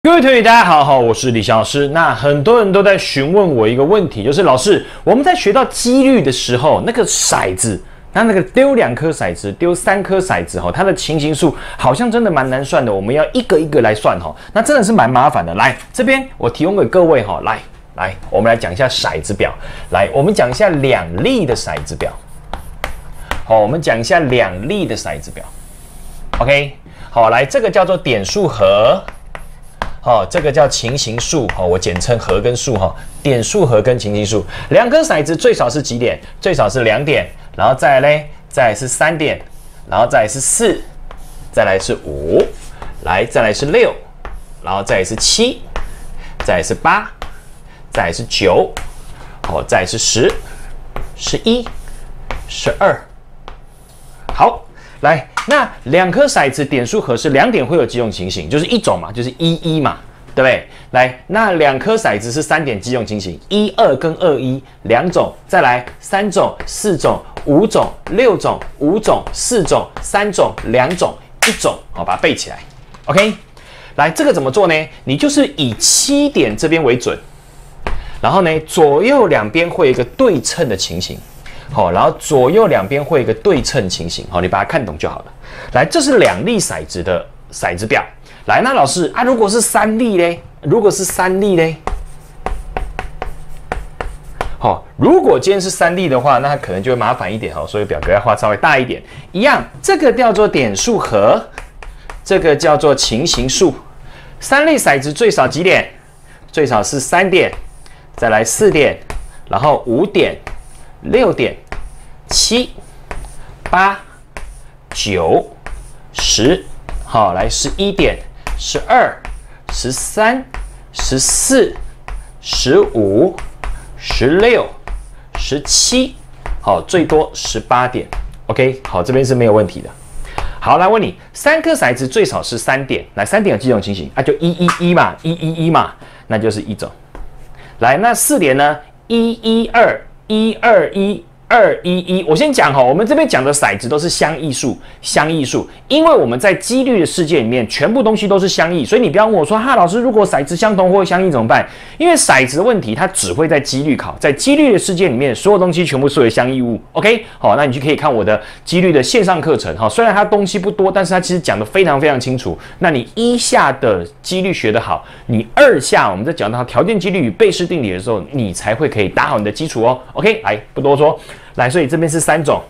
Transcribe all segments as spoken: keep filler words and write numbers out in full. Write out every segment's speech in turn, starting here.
各位同学，大家好，好，我是李翔老师。那很多人都在询问我一个问题，就是老师，我们在学到几率的时候，那个骰子，那那个丢两颗骰子，丢三颗骰子，哈，它的情形数好像真的蛮难算的，我们要一个一个来算，哈，那真的是蛮麻烦的。来，这边我提供给各位，哈，来来，我们来讲一下骰子表，来，我们讲一下两粒的骰子表，好，我们讲一下两粒的骰子表 ，OK， 好，来，这个叫做点数和。好、哦，这个叫情形数，好、哦，我简称和跟数，哈、哦，点数和跟情形数，两颗骰子最少是几点？最少是两点，然后再来嘞，再来是三点，然后再来是四，再来是五，来再来是六，然后再来是七，再来是八，再来是九，好，再来是十、十一、十二，好。来，那两颗骰子点数和是两点会有几种情形？就是一种嘛，就是一一嘛，对不对？来，那两颗骰子是三点几种情形？一二跟二一两种，再来三种、四种、五种、六种、五种、四种、三种、两种、一种，好，把它背起来。OK， 来，这个怎么做呢？你就是以七点这边为准，然后呢，左右两边会有一个对称的情形。好，然后左右两边会有一个对称情形，好，你把它看懂就好了。来，这是两粒骰子的骰子表。来，那老师啊，如果是三粒嘞？如果是三粒嘞？好，如果今天是三粒的话，那它可能就会麻烦一点哈，所以表格要画稍微大一点。一样，这个叫做点数和，这个叫做情形数。三粒骰子最少几点？最少是三点，再来四点，然后五点。六点、七、八、九、十，好，来十一点、十二、十三、十四、十五、十六、十七，好，最多十八点。OK， 好，这边是没有问题的。好，来问你，三颗骰子最少是三点，来三点有几种情形啊？就一一一嘛，一一一嘛，那就是一种。来，那四点呢？一一二。一二一二一一，我先讲哈，我们这边讲的骰子都是相异数，相异数，因为我们在几率的世界里面，全部东西都是相异，所以你不要问我说，哈，老师，如果骰子相同或相异怎么办？因为骰子的问题，它只会在几率考，在几率的世界里面，所有东西全部视为相异物。OK， 好，那你就可以看我的几率的线上课程哈，虽然它东西不多，但是它其实讲的非常非常清楚。那你一下的几率学得好，你二下我们在讲到条件几率与贝氏定理的时候，你才会可以打好你的基础哦。OK， 来，不多说。来，所以这边是三种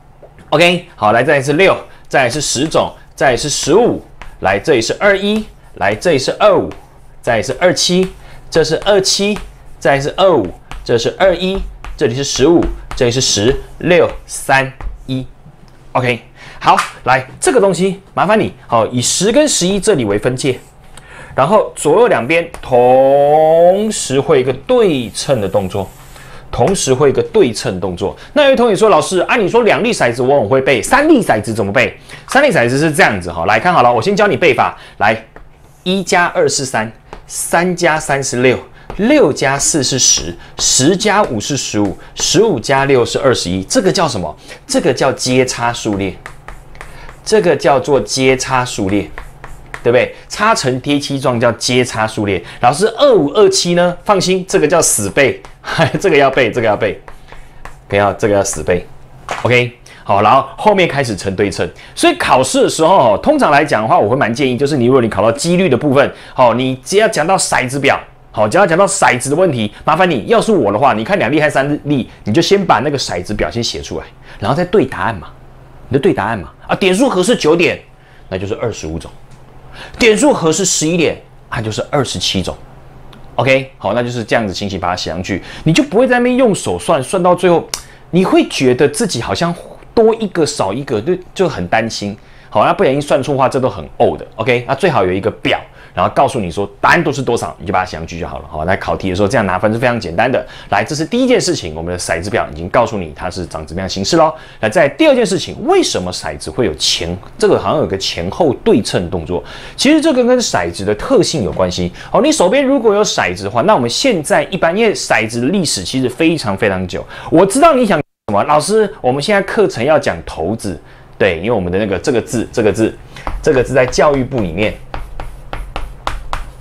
，OK， 好，来，再来是六，再来是十种，再来是十五，来，这里是二一，来，这里是二五，再来是二七，这是二七，再来是二五，这是二一，这里是十五，这里是十六三一 ，OK， 好，来，这个东西麻烦你，好，以十跟十一这里为分界，然后左右两边同时会有一个对称的动作。同时会有一个对称动作。那有位同学说，老师，按、啊、你说两粒骰子我很会背，三粒骰子怎么背？三粒骰子是这样子哈，来看好了，我先教你背法。来，一加二是三，三加三是六，六加四是十，十加五是十五，十五加六是二十一。这个叫什么？这个叫接差数列，这个叫做接差数列。对不对？差成贴七状叫接差数列。老师，二五二七呢？放心，这个叫死背，这个要背，这个要背，不要这个要死背。OK， 好，然后后面开始成对称。所以考试的时候，通常来讲的话，我会蛮建议，就是你如果你考到几率的部分，好，你只要讲到骰子表，好，只要讲到骰子的问题，麻烦你，要是我的话，你看两粒还是三粒，你就先把那个骰子表先写出来，然后再对答案嘛，你就对答案嘛。啊，点数和是九点，那就是二十五种。点数和是十一点，它就是二十七种。OK， 好，那就是这样子情形，把它写上去，你就不会在那边用手算，算到最后，你会觉得自己好像多一个少一个，就就很担心。好，那不小心算错的话，这都很呕的。OK， 那最好有一个表，然后告诉你说答案都是多少，你就把它写上去就好了。好，来考题的时候这样拿分是非常简单的。来，这是第一件事情，我们的骰子表已经告诉你它是长怎么样形式咯。来，在第二件事情，为什么骰子会有前这个好像有个前后对称动作？其实这个跟骰子的特性有关系。好，你手边如果有骰子的话，那我们现在一般因为骰子的历史其实非常非常久，我知道你想什么，老师，我们现在课程要讲骰子。对，因为我们的那个这个字，这个字，这个字在教育部里面，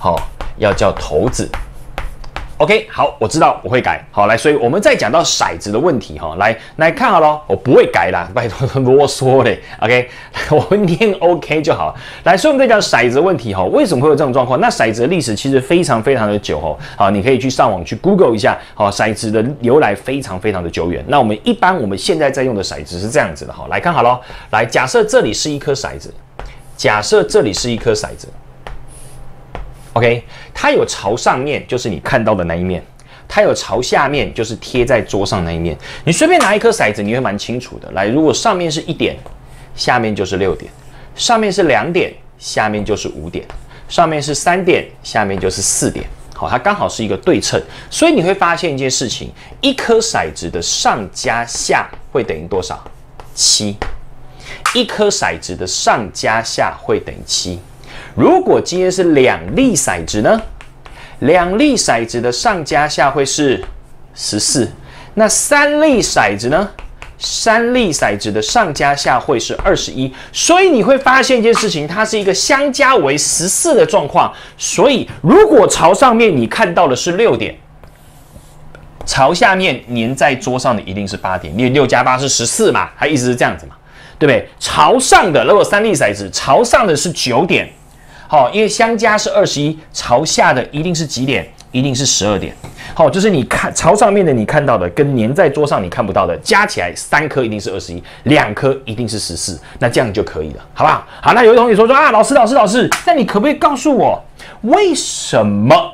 好、哦，要叫骰子。OK， 好，我知道我会改。好，来，所以我们再讲到骰子的问题哈，来来看好了，我不会改啦，拜托啰嗦嘞。OK， 我们念 OK 就好。来，所以我们再讲骰子的问题哈，为什么会有这种状况？那骰子的历史其实非常非常的久哦。好，你可以去上网去 Google 一下，好，骰子的由来非常非常的久远。那我们一般我们现在在用的骰子是这样子的哈，来看好了，来，假设这里是一颗骰子，假设这里是一颗骰子。OK， 它有朝上面，就是你看到的那一面；它有朝下面，就是贴在桌上那一面。你随便拿一颗骰子，你会蛮清楚的。来，如果上面是一点，下面就是六点；上面是两点，下面就是五点；上面是三点，下面就是四点。好，它刚好是一个对称，所以你会发现一件事情：一颗骰子的上加下会等于多少？七。一颗骰子的上加下会等于七。如果今天是两粒骰子呢？两粒骰子的上加下会是十四。那三粒骰子呢？三粒骰子的上加下会是二十一。所以你会发现一件事情，它是一个相加为十四的状况。所以如果朝上面你看到的是六点，朝下面粘在桌上的一定是八点，因为六加八是十四嘛，它意思是这样子嘛，对不对？朝上的如果三粒骰子，朝上的是九点。好，因为相加是二十一，朝下的一定是几点？一定是十二点。好，就是你看朝上面的你看到的，跟粘在桌上你看不到的，加起来三颗一定是二十一，两颗一定是十四，那这样就可以了，好不好？好，那有的同学说说啊，老师老师老师，那你可不可以告诉我，为什么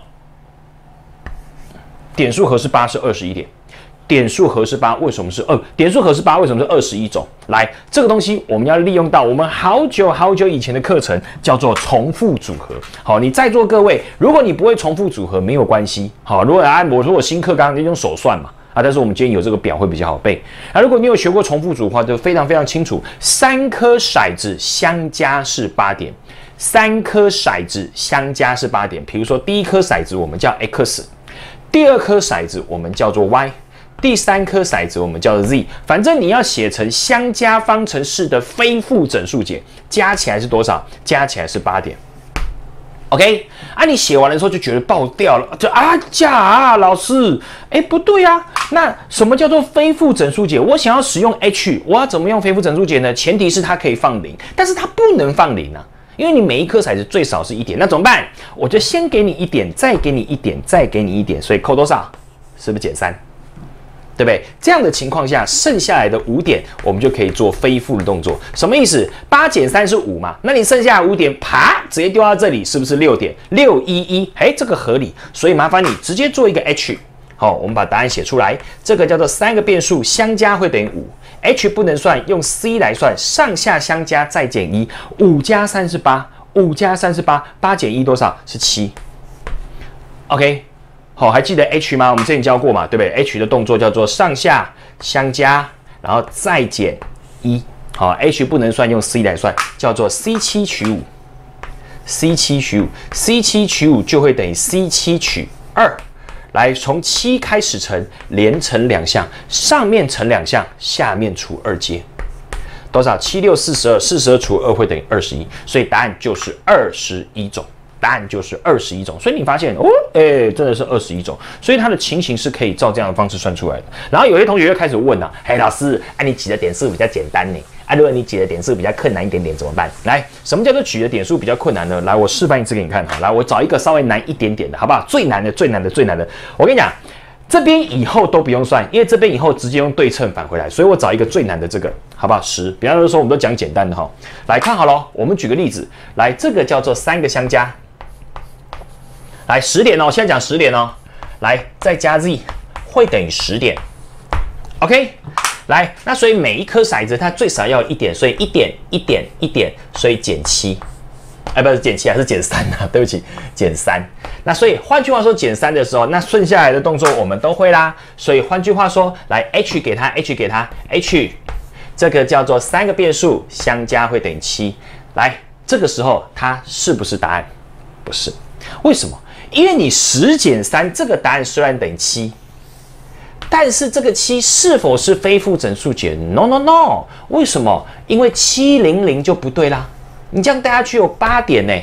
点数和是八是二十一点？点数和是八，为什么是二？点数和是八，为什么是二十一种？来，这个东西我们要利用到我们好久好久以前的课程，叫做重复组合。好，你在座各位，如果你不会重复组合，没有关系。好，如果啊，我说我新课纲就用手算嘛，啊，但是我们今天有这个表会比较好背。啊，如果你有学过重复组合，就非常非常清楚，三颗骰子相加是八点，三颗骰子相加是八点。比如说第一颗骰子我们叫 x， 第二颗骰子我们叫做 y。第三颗骰子我们叫做 z， 反正你要写成相加方程式的非负整数解，加起来是多少？加起来是八点。OK， 啊，你写完的时候就觉得爆掉了，就啊假啊，老师，哎不对啊，那什么叫做非负整数解？我想要使用 h， 我要怎么用非负整数解呢？前提是它可以放零，但是它不能放零啊。因为你每一颗骰子最少是一点，那怎么办？我就先给你一点，再给你一点，再给你一点，所以扣多少？是不是减三？对不对？这样的情况下，剩下来的五点，我们就可以做非负的动作。什么意思？八减三是五嘛？那你剩下的五点，啪，直接丢到这里，是不是六点？六一一，哎，这个合理。所以麻烦你直接做一个 h。好，我们把答案写出来。这个叫做三个变数相加会等于五 ，h 不能算，用 c 来算，上下相加再减一，五加三是八，五加三是八，八减一多少？是七。OK。好，还记得 h 吗？我们之前教过嘛，对不对 ？h 的动作叫做上下相加，然后再减一。好 ，h 不能算，用 c 来算，叫做 c 七取五 ，c 七取五 ，c 七取五就会等于 c 七取二。来，从七开始乘，连乘两项，上面乘两项，下面除二阶，多少？七六四十二，四十二除二会等于二十一，所以答案就是二十一种。答案就是二十一种，所以你发现哦，哎、欸，真的是二十一种，所以它的情形是可以照这样的方式算出来的。然后有些同学又开始问啊，嘿，老师，啊，你举的点数比较简单呢，啊，如果你举的点数比较困难一点点怎么办？来，什么叫做举的点数比较困难呢？来，我示范一次给你看哈，来，我找一个稍微难一点点的，好不好？最难的，最难的，最难的，我跟你讲，这边以后都不用算，因为这边以后直接用对称返回来，所以我找一个最难的这个，好不好？十，比方说我们都讲简单的哈，来看好了，我们举个例子，来，这个叫做三个相加。来十点哦，现在讲十点哦，来再加 z 会等于十点 ，OK， 来，那所以每一颗骰子它最少要有一点，所以一点一点一点，所以减七，哎，不是减七啊，是减三啊，对不起，减三。那所以换句话说，减三的时候，那顺下来的动作我们都会啦。所以换句话说，来 h 给它 h 给它 h， 这个叫做三个变数相加会等于七。来，这个时候它是不是答案？不是，为什么？因为你十减三这个答案虽然等于七，但是这个七是否是非负整数解 ？No No No， 为什么？因为七零零就不对啦。你这样带下去有八点呢、欸，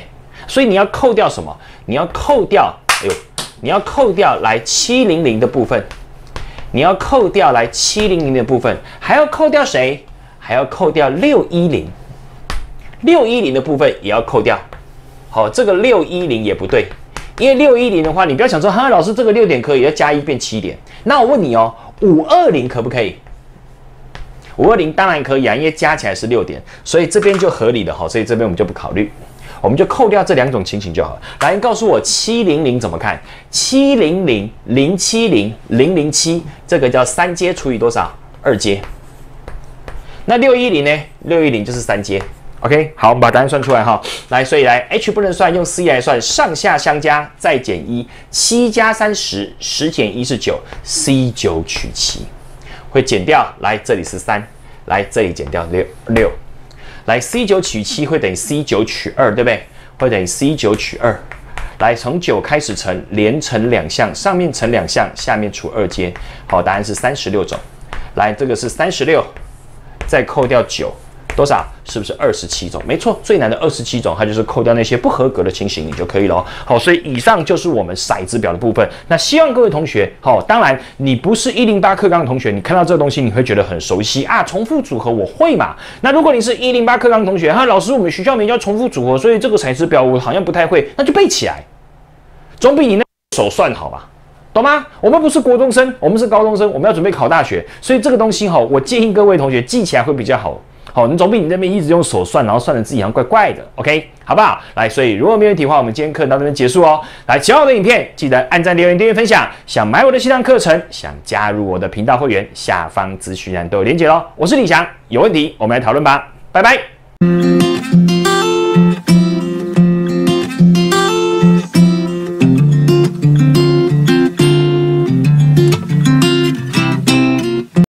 所以你要扣掉什么？你要扣掉，哎呦，你要扣掉来七零零的部分，你要扣掉来七零零的部分，还要扣掉谁？还要扣掉六一零，六一零的部分也要扣掉。好，这个六一零也不对，因为六一零的话，你不要想说，哈，老师这个六点可以，要加一变七点。那我问你哦，五二零可不可以？五二零当然可以啊，因为加起来是六点，所以这边就合理的哈，所以这边我们就不考虑，我们就扣掉这两种情形就好了。来，告诉我七零零怎么看？七零零、零七零、零零七，这个叫三阶除以多少？二阶。那六一零呢？六一零就是三阶。OK， 好，我们把答案算出来哈。来，所以来 H 不能算，用 C 来算，上下相加再减一，七加三十，十减一是九 ，C 九取七，会减掉。来，这里是三，来这里减掉六六，来 C 九取七会等于 C 九取二，对不对？会等于 C 九取二。来，从九开始乘，连乘两项，上面乘两项，下面除二阶。好，答案是三十六种。来，这个是三十六，再扣掉九。多少？是不是二十七种？没错，最难的二十七种，它就是扣掉那些不合格的情形，你就可以了。好，所以以上就是我们骰子表的部分。那希望各位同学，好，当然你不是一零八课纲的同学，你看到这个东西你会觉得很熟悉啊，重复组合我会嘛？那如果你是一零八课纲同学，哈，老师我们学校没教重复组合，所以这个骰子表我好像不太会，那就背起来，总比你那手算好吧？懂吗？我们不是国中生，我们是高中生，我们要准备考大学，所以这个东西哈，我建议各位同学记起来会比较好。好，你总比你那边一直用手算，然后算的自己好像怪怪的 ，OK， 好不好？来，所以如果没问题的话，我们今天课到这边结束哦。来，喜欢我的影片，记得按赞、留言、订阅、分享。想买我的线上课程，想加入我的频道会员，下方资讯栏都有连结哦。我是李翔，有问题我们来讨论吧，拜拜。